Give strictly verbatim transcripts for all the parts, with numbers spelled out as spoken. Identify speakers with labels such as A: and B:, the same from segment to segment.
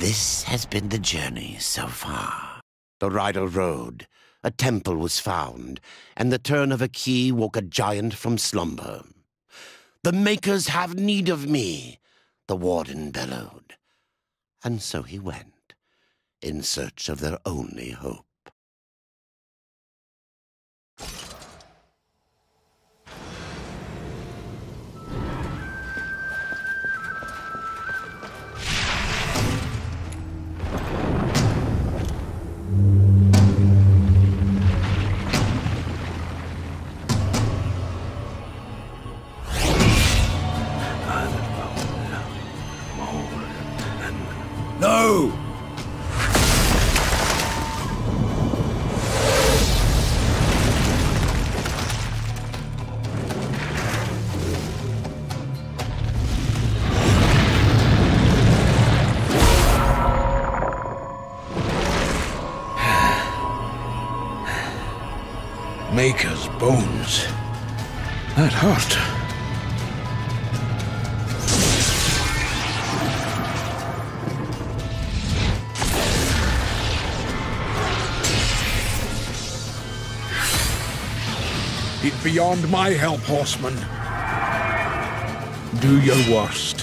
A: This has been the journey so far. The rider rode, a temple was found, and the turn of a key woke a giant from slumber. The Makers have need of me, the Warden bellowed. And so he went, in search of their only hope.
B: No! Maker's bones. That hurt. It's beyond my help, horseman. Do your worst.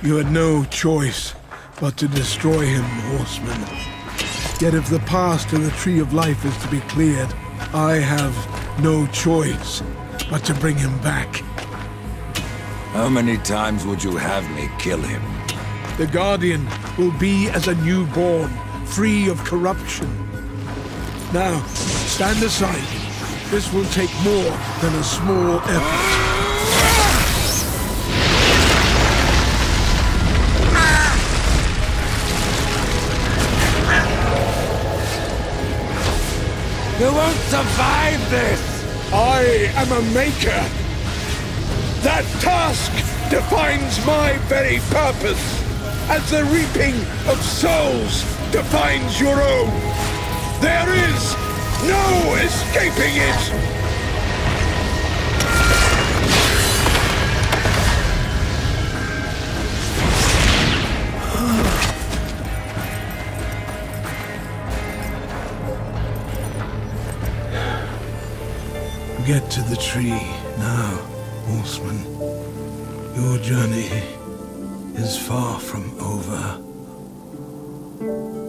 B: You had no choice but to destroy him, horseman. Yet if the path to the Tree of Life is to be cleared, I have no choice but to bring him back.
C: How many times would you have me kill him?
B: The Guardian will be as a newborn, free of corruption. Now, stand aside. This will take more than a small effort.
C: You won't survive this!
B: I am a maker. That task defines my very purpose, as the reaping of souls defines your own. There is no escaping it! Get to the tree now, horseman. Your journey is far from over.